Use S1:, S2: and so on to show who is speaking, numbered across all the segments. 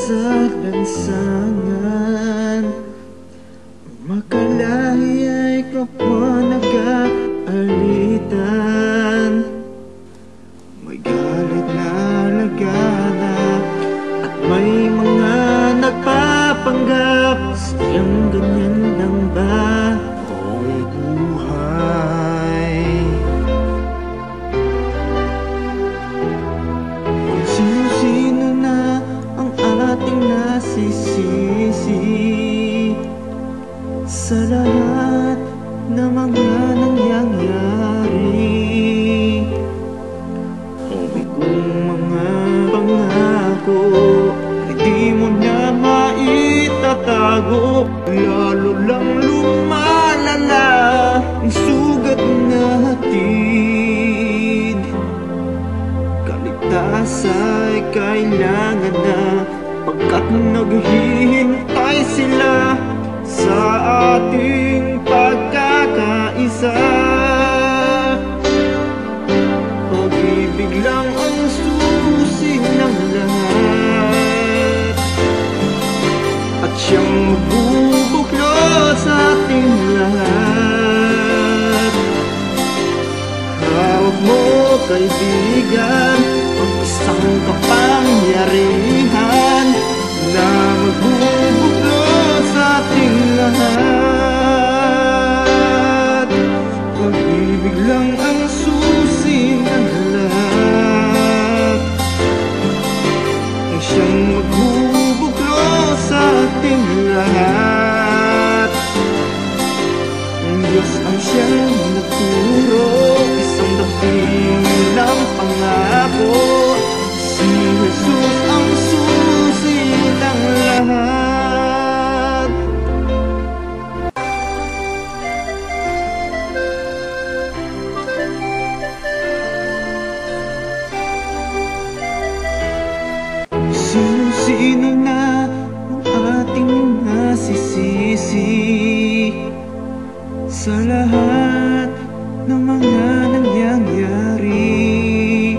S1: sa lansangan, makalahi ay kapwa nag-aalitan. May galit na laganap at may mga nagpapanggap. Sayang ganyan lang ba ang buhay? Sino-sino na ang ating nasisisi sa lahat ng mga nangyayari? Kung mga pangako hindi mo na maitatago, lalo lang lumalala ang sugat na hatid. Kaligtas ay kailangan na, pagkat naghihintay sila sa ating pagkakaisa. Pag-ibig lang ang susi ng lahat, at siyang magbubuklo sa ating lahat. Hawak mo, kaibigan, ang isang kapangyarihan na magbubuklo sa ating lahat. Pag-ibig lang ang susi ng lahat, ang siyang magbubuklo sa ating lahat. Ang Diyos ang siyang nagturo, isang dakilang pangako. Si Jesus ang susi ng lahat. Sino-sino na ang ating nasisisi sa lahat ng mga nangyayari?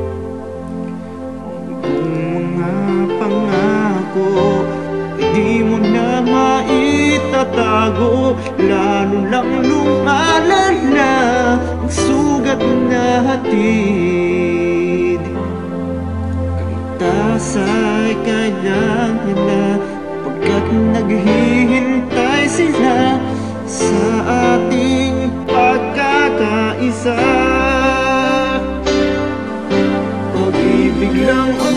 S1: Kung mga pangako hindi mo na maitatago, lalo lang lumalala ang sugat na hatid. Kaligtas ay kailangan na, pagkat naghihintay sila sa ating pagkakaisa. Pag-ibig lang